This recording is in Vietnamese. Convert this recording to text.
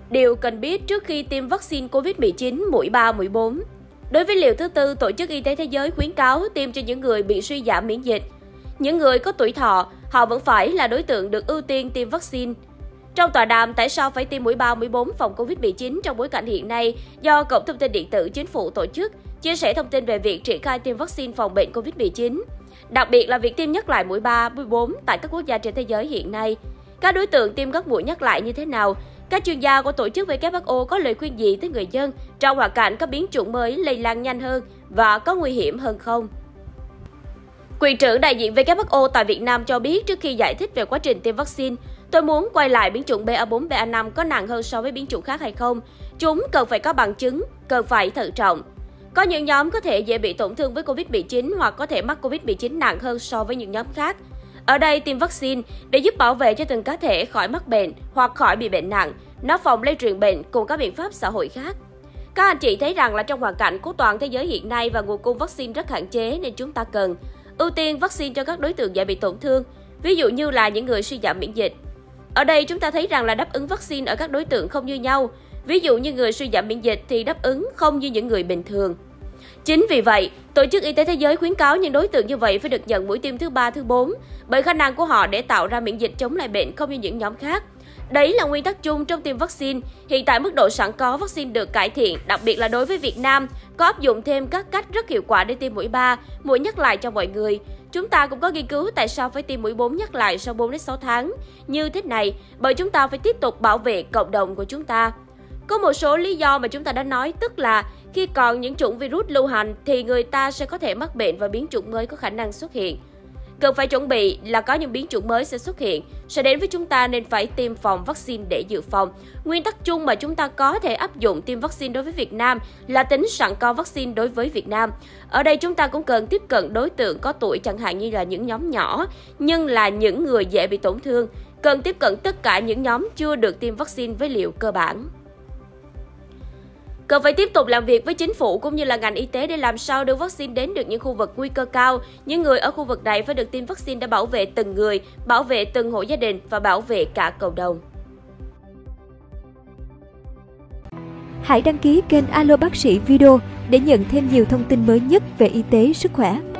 Điều cần biết trước khi tiêm vaccine COVID-19 mũi 3, mũi 4. Đối với liều thứ tư, Tổ chức Y tế Thế giới khuyến cáo tiêm cho những người bị suy giảm miễn dịch. Những người có tuổi thọ, họ vẫn phải là đối tượng được ưu tiên tiêm vaccine. Trong tọa đàm tại sao phải tiêm mũi 3, mũi 4 phòng COVID-19 trong bối cảnh hiện nay do Cổng Thông tin Điện tử Chính phủ tổ chức, chia sẻ thông tin về việc triển khai tiêm vaccine phòng bệnh COVID-19. Đặc biệt là việc tiêm nhắc lại mũi 3, mũi 4 tại các quốc gia trên thế giới hiện nay. Các đối tượng tiêm các mũi nhắc lại như thế nào? Các chuyên gia của tổ chức WHO có lời khuyên gì tới người dân trong hoàn cảnh các biến chủng mới lây lan nhanh hơn và có nguy hiểm hơn không? Quyền trưởng đại diện WHO tại Việt Nam cho biết trước khi giải thích về quá trình tiêm vaccine, tôi muốn quay lại biến chủng BA4, BA5 có nặng hơn so với biến chủng khác hay không. Chúng cần phải có bằng chứng, cần phải thận trọng. Có những nhóm có thể dễ bị tổn thương với COVID-19 hoặc có thể mắc COVID-19 nặng hơn so với những nhóm khác. Ở đây, tiêm vaccine để giúp bảo vệ cho từng cá thể khỏi mắc bệnh hoặc khỏi bị bệnh nặng, nó phòng lây truyền bệnh cùng các biện pháp xã hội khác. Các anh chị thấy rằng là trong hoàn cảnh của toàn thế giới hiện nay và nguồn cung vaccine rất hạn chế nên chúng ta cần ưu tiên vaccine cho các đối tượng dễ bị tổn thương, ví dụ như là những người suy giảm miễn dịch. Ở đây chúng ta thấy rằng là đáp ứng vaccine ở các đối tượng không như nhau, ví dụ như người suy giảm miễn dịch thì đáp ứng không như những người bình thường. Chính vì vậy, Tổ chức Y tế Thế giới khuyến cáo những đối tượng như vậy phải được nhận mũi tiêm thứ 3, thứ 4, bởi khả năng của họ để tạo ra miễn dịch chống lại bệnh không như những nhóm khác. Đấy là nguyên tắc chung trong tiêm vaccine. Hiện tại mức độ sẵn có vaccine được cải thiện, đặc biệt là đối với Việt Nam, có áp dụng thêm các cách rất hiệu quả để tiêm mũi 3, mũi nhắc lại cho mọi người. Chúng ta cũng có nghiên cứu tại sao phải tiêm mũi 4 nhắc lại sau 4 đến 6 tháng. Như thế này, bởi chúng ta phải tiếp tục bảo vệ cộng đồng của chúng ta. Có một số lý do mà chúng ta đã nói, tức là khi còn những chủng virus lưu hành thì người ta sẽ có thể mắc bệnh và biến chủng mới có khả năng xuất hiện. Cần phải chuẩn bị là có những biến chủng mới sẽ xuất hiện, sẽ đến với chúng ta nên phải tiêm phòng vaccine để dự phòng. Nguyên tắc chung mà chúng ta có thể áp dụng tiêm vaccine đối với Việt Nam là tính sẵn có vaccine đối với Việt Nam. Ở đây chúng ta cũng cần tiếp cận đối tượng có tuổi, chẳng hạn như là những nhóm nhỏ, nhưng là những người dễ bị tổn thương. Cần tiếp cận tất cả những nhóm chưa được tiêm vaccine với liều cơ bản. Cần phải tiếp tục làm việc với chính phủ cũng như là ngành y tế để làm sao đưa vaccine đến được những khu vực nguy cơ cao. Những người ở khu vực này phải được tiêm vaccine để bảo vệ từng người, bảo vệ từng hộ gia đình và bảo vệ cả cộng đồng. Hãy đăng ký kênh Alo Bác sĩ Video để nhận thêm nhiều thông tin mới nhất về y tế, sức khỏe.